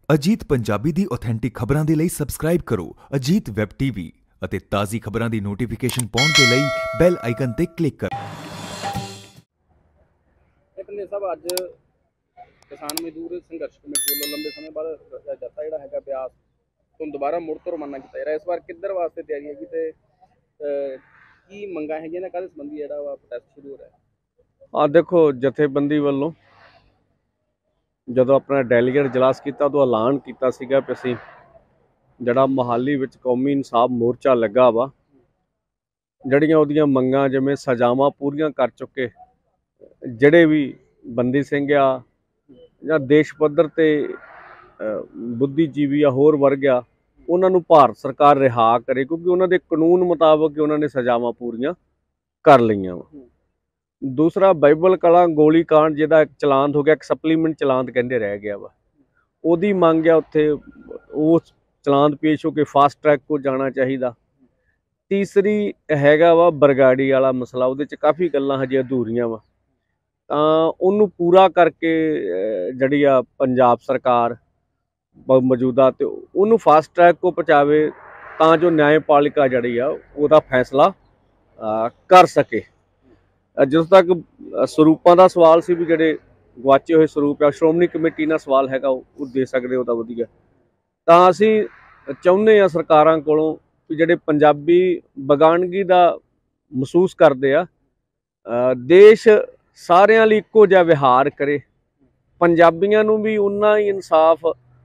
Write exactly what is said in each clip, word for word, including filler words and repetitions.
ਅਜੀਤ ਪੰਜਾਬੀ ਦੀ authentic ਖਬਰਾਂ ਦੇ ਲਈ ਸਬਸਕ੍ਰਾਈਬ ਕਰੋ ਅਜੀਤ ਵੈਬ ਟੀਵੀ ਅਤੇ ਤਾਜ਼ੀ ਖਬਰਾਂ ਦੀ ਨੋਟੀਫਿਕੇਸ਼ਨ ਪਾਉਣ ਦੇ ਲਈ ਬੈਲ ਆਈਕਨ ਤੇ ਕਲਿੱਕ ਕਰੋ। पंडित साहब अज किसान मजदूर संघर्ष कमेटी वालों लंबे समय बाद जत्था जिहड़ा हैगा ब्यास तो दोबारा मुड़ तो रवाना किया जा रहा। इस बार किधर वास्ते तैयारी हैगी ते की मंगा है ना काहदे संबंधी जिहड़ा वा प्रोटेस्ट शुरू हो रहा है? आ देखो जथेबंदी वालों ਜਦੋਂ अपना डेलीगेट इजलास किया तो ऐलान किया सीगा कि असीं जिहड़ा मोहाली विच कौमी इंसाफ मोर्चा लगा वा जड़ियां उहदियां मंगां जिवें सजावां पूरीआं कर चुके ਜਿਹੜੇ भी बंदी सिंह आ ਜਾਂ देश पद्धर ते बुद्धिजीवी आ होर वर्ग आ उन्हां नूं भारत सरकार रिहा करे क्योंकि उन्हां दे कानून मुताबक उन्हां ने सजावां पूरीआं कर लईआं वा। दूसरा बाइबल कला गोली कांड जिहदा एक चलान हो गया, एक सप्लीमेंट चलान कहते रह गया वा, उहदी मंग आ उत्थे वो चलान पेश हो के फास्ट ट्रैक को जाना चाहिए। तीसरी हैगा वा बरगाड़ी वाला मसला, उहदे च काफ़ी गल्लां हजे अधूरियां वा तां उहनूं पूरा करके जिहड़ी आ पंजाब सरकार मौजूदा ते उहनूं फास्ट ट्रैक को पहुँचावे तां जो न्यायपालिका जिहड़ी आ उहदा फैसला कर सके। जिस तक ਸਰੂਪਾਂ ਦਾ सवाल सी भी ਜਿਹੜੇ ਗਵਾਚੇ ਹੋਏ ਸਰੂਪ ਆ ਸ਼੍ਰੋਮਣੀ ਕਮੇਟੀ ਨਾਲ ਸਵਾਲ ਹੈਗਾ ਉਹ ਦੇ ਸਕਦੇ ਹੋ ਤਾਂ ਵਧੀਆ। ਤਾਂ ਅਸੀਂ ਚਾਹੁੰਦੇ ਆ ਸਰਕਾਰਾਂ ਕੋਲੋਂ ਕਿ ਜਿਹੜੇ ਪੰਜਾਬੀ ਬਗਾਨਗੀ ਦਾ ਮਹਿਸੂਸ ਕਰਦੇ ਆ ਦੇਸ਼ ਸਾਰਿਆਂ ਲਈ ਇੱਕੋ ਜਿਹਾ ਵਿਹਾਰ ਕਰੇ, ਪੰਜਾਬੀਆਂ ਨੂੰ ਵੀ ਉਨਾ ਹੀ ਇਨਸਾਫ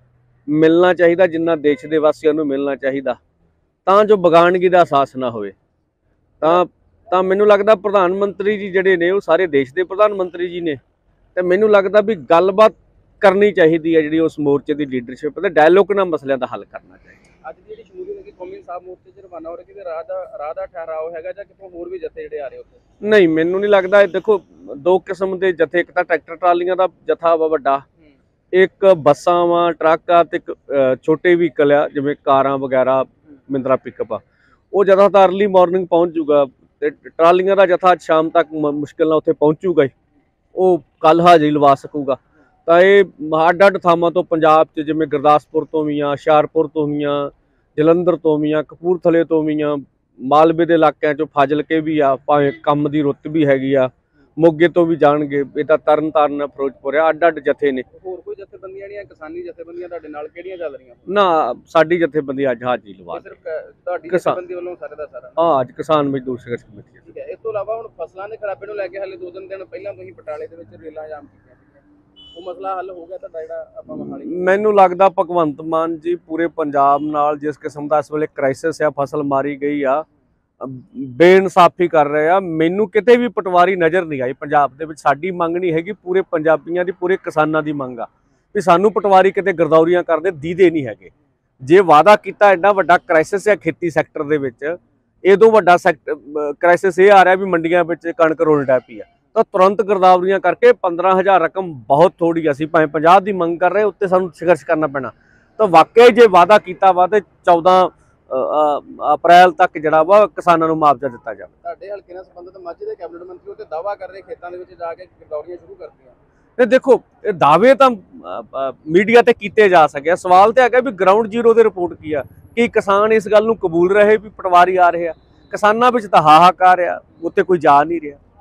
ਮਿਲਣਾ ਚਾਹੀਦਾ ਜਿੰਨਾ ਦੇਸ਼ ਦੇ ਵਾਸੀਆਂ ਨੂੰ ਮਿਲਣਾ ਚਾਹੀਦਾ ਤਾਂ ਜੋ ਬਗਾਨਗੀ ਦਾ ਅਹਿਸਾਸ ਨਾ ਹੋਵੇ। ਤਾਂ ਤਾਂ ਮੈਨੂੰ ਲੱਗਦਾ ਪ੍ਰਧਾਨ ਮੰਤਰੀ ਜੀ ਜਿਹੜੇ ਨੇ ਉਹ ਸਾਰੇ ਦੇਸ਼ ਦੇ ਪ੍ਰਧਾਨ ਮੰਤਰੀ ਜੀ ਨੇ ਤੇ ਮੈਨੂੰ ਲੱਗਦਾ ਵੀ ਗੱਲਬਾਤ ਕਰਨੀ ਚਾਹੀਦੀ ਹੈ ਜਿਹੜੀ ਉਸ ਮੋਰਚੇ ਦੀ ਲੀਡਰਸ਼ਿਪ ਤੇ ਡਾਇਲੋਗ ਨਾਲ ਮਸਲਿਆਂ ਦਾ ਹੱਲ ਕਰਨਾ ਚਾਹੀਦਾ। ਅੱਜ ਜਿਹੜੀ ਸ਼ਮੂਲੀਅਤ ਹੈਗੀ ਕੌਮੀ ਇੰਸਾਫ ਮੋਰਚੇ 'ਚ ਰਵਾਨਾ ਹੋ ਰਿਹਾ ਕਿ ਰਾਹ ਦਾ ਰਾਹ ਦਾ ਠਹਿਰਾਓ ਹੈਗਾ ਜਾਂ ਕਿਤੋਂ ਹੋਰ ਵੀ ਜਥੇ ਜਿਹੜੇ ਆ ਰਹੇ ਉੱਥੇ? ਨਹੀਂ, ਮੈਨੂੰ ਨਹੀਂ ਲੱਗਦਾ। ਦੇਖੋ ਦੋ ਕਿਸਮ ਦੇ ਜਥੇ, ਇੱਕ ਤਾਂ ਟਰੈਕਟਰ ਟਰਾਲੀਆਂ ਦਾ ਜਥਾ ਵਾ ਵੱਡਾ, ਇੱਕ ਬੱਸਾਂ ਵਾ ਟਰੱਕ ਆ ਤੇ ਇੱਕ ਛੋਟੇ ਵਹੀਕਲ ਆ ਜਿਵੇਂ ਕਾਰਾਂ ਵਗੈਰਾ ਮਹਿੰਦਰਾ ਪਿਕਅਪ ਆ, ਉਹ ਜਥਾ ਤਾਂ ਅਰਲੀ ਮਾਰਨਿੰਗ ਪਹੁੰਚ ਜੂਗਾ ਤੇ ਟਰਾਲੀਆਂ ਦਾ ਜਥਾ ਸ਼ਾਮ ਤੱਕ ਮੁਸ਼ਕਿਲ ਨਾਲ ਉੱਥੇ ਪਹੁੰਚੂਗਾ ਹੀ, ਉਹ ਕੱਲ ਹਾਜ਼ਰੀ ਲਵਾ ਸਕੂਗਾ। ਤਾਂ ਇਹ ਅੱਡ ਅੱਡ ਥਾਵਾਂ ਤੋਂ ਪੰਜਾਬ 'ਚ ਜਿਵੇਂ ਗੁਰਦਾਸਪੁਰ ਤੋਂ ਵੀ ਆ, ਹੁਸ਼ਿਆਰਪੁਰ ਤੋਂ ਵੀ ਆ, ਜਲੰਧਰ ਤੋਂ ਵੀ ਆ, ਕਪੂਰਥਲੇ ਤੋਂ ਵੀ ਆ, ਮਾਲਵੇ ਦੇ ਇਲਾਕਿਆਂ 'ਚੋਂ ਫਾਜ਼ਿਲਕੇ ਵੀ ਆ, ਭਾਵੇਂ ਕੰਮ ਦੀ ਰੁੱਤ ਵੀ ਹੈਗੀ ਆ, ਮੋਗੇ ਤੋਂ ਵੀ ਜਾਣਗੇ, ਇਹ ਤਾਂ ਤਰਨ ਤਾਰਨ ਫਿਰੋਜ਼ਪੁਰ ਆ, ਅੱਡ ਅੱਡ ਜਥੇ ਨੇ। ਹੋਰ ਕੋਈ ਜਥੇਬੰਦੀਆਂ ਜਿਹੜੀਆਂ ਕਿਸਾਨੀ ਜਥੇਬੰਦੀਆਂ ਤੁਹਾਡੇ ਨਾਲ ਕਿਹੜੀਆਂ ਚੱਲ ਰਹੀਆਂ? ਨਾ, ਸਾਡੀ ਜਥੇਬੰਦੀ ਅੱਜ ਹਾਜ਼ਰੀ ਲਵਾ ਸਿਰਫ ਤੁਹਾਡੀ ਜਥੇਬੰਦੀ ਵੱਲੋਂ ਸਾਰੇ ਦਾ ਸਾਰਾ? ਹਾਂ, ਅੱਜ ਕਿਸਾਨ ਮਜ਼ਦੂਰ ਸੰਘਰਸ਼ ਕਮੇਟੀ। ਠੀਕ ਹੈ। ਇਸ ਤੋਂ ਇਲਾਵਾ ਹੁਣ ਫਸਲਾਂ ਦੇ ਖਰਾਬੇ ਨੂੰ ਲੈ ਕੇ ਹਾਲੇ ਦੋ ਤਿੰਨ ਦਿਨ ਪਹਿਲਾਂ ਤੁਸੀਂ ਬਟਾਲੇ ਦੇ ਵਿੱਚ ਰੇਲਾਂ ਜਾਮ ਕੀਤੀਆਂ ਸੀਗੀਆਂ, ਉਹ ਮਸਲਾ ਹੱਲ ਹੋ ਗਿਆ ਤੁਹਾਡਾ ਜਿਹੜਾ ਆਪਾਂ ਮਹਾਲੀ? ਮੈਨੂੰ ਲੱਗਦਾ ਭਗਵੰਤ ਮਾਨ ਜੀ ਪੂਰੇ ਪੰਜਾਬ ਨਾਲ ਜਿਸ ਕਿਸਮ ਦਾ ਇਸ ਵੇਲੇ ਕ੍ਰਾਈਸਿਸ ਆ, ਫਸਲ ਮਾਰੀ ਗਈ ਆ, ਬੇਇਨਸਾਫੀ ਕਰ ਰਹੇ ਆ, ਮੈਨੂੰ ਕਿਤੇ ਵੀ ਪਟਵਾਰੀ ਨਜ਼ਰ ਨਹੀਂ ਆਈ ਪੰਜਾਬ ਦੇ ਵਿੱਚ। ਸਾਡੀ ਮੰਗ ਨਹੀਂ ਹੈਗੀ, ਪੂਰੇ ਪੰਜਾਬੀਆਂ ਦੀ, ਪੂਰੇ ਕਿਸਾਨਾਂ ਦੀ ਮੰਗ ਆ ਵੀ ਸਾਨੂੰ ਪਟਵਾਰੀ ਕਿਤੇ ਗਰਦੌਰੀਆਂ ਕਰਦੇ ਦੀਦੇ ਨਹੀਂ ਹੈਗੇ। ਜੇ ਵਾਅਦਾ ਕੀਤਾ ਐਡਾ ਵੱਡਾ ਕ੍ਰਾਈਸਿਸ ਹੈ ਖੇਤੀ ਸੈਕਟਰ ਦੇ ਵਿੱਚ, ਇਹਦੋਂ ਵੱਡਾ ਸੈਕਟਰ ਕ੍ਰਾਈਸਿਸ ਇਹ ਆ ਰਿਹਾ ਵੀ ਮੰਡੀਆਂ ਵਿੱਚ ਕਣਕ ਰੋਲ ਡੈ ਪਈ ਆ, ਤਾਂ ਤੁਰੰਤ ਗਰਦਾਵਰੀਆਂ ਕਰਕੇ ਪੰਦਰਾਂ ਹਜ਼ਾਰ ਰਕਮ ਬਹੁਤ ਥੋੜੀ, ਅਸੀਂ ਭਾਵੇਂ ਪੰਜਾਹ ਦੀ ਮੰਗ ਕਰ ਰਹੇ ਉੱਤੇ ਸਾਨੂੰ ਸੰਘਰਸ਼ ਕਰਨਾ ਪੈਣਾ। ਤਾਂ ਵਾਕਿਆ ਜੇ ਵਾਅਦਾ ਕੀਤਾ ਵਾ ਤੇ ਚੌਦਾਂ ਅਪ੍ਰੈਲ ਤੱਕ ਜਿਹੜਾ ਵਾ ਕਿਸਾਨਾਂ ਨੂੰ ਮੁਆਵਜ਼ਾ ਦਿੱਤਾ ਜਾਵੇ। ਤੁਹਾਡੇ ਹਲਕੇ ਨਾਲ ਸੰਬੰਧਿਤ ਮਾਝੇ ਦੇ ਕੈਬਨਿਟ ਮੰਤਰੀ ਉਹ ਤੇ ਦਾਅਵਾ ਕਰ ਰਹੇ ਖੇਤਾਂ ਦੇ ਵਿੱਚ ਜਾ ਕੇ ਗਰਦੌਰੀਆਂ ਸ਼ੁਰੂ ਕਰਤੀਆਂ। ਤੇ ਦੇਖੋ ਇਹ ਦਾਅਵੇ ਤਾਂ ਮੀਡੀਆ ਤੇ ਕੀਤੇ ਜਾ ਸਕੇ, ਸਵਾਲ ਤੇ ਹੈਗਾ ਵੀ ਗਰਾਊਂਡ ਜ਼ੀਰੋ ਤੇ ਰਿਪੋਰਟ ਕੀ ਆ, ਕਿ ਕਿਸਾਨ ਇਸ ਗੱਲ ਨੂੰ ਕਬੂਲ ਰਹੇ ਵੀ ਪਟਵਾਰੀ ਆ ਰਹੇ ਆ? ਕਿਸਾਨਾਂ ਵਿੱਚ ਤਾਂ ਹਾਹਾਕਾਰ ਆ, ਉੱਥੇ ਕੋਈ ਜਾ ਨਹੀਂ ਰਿਹਾ।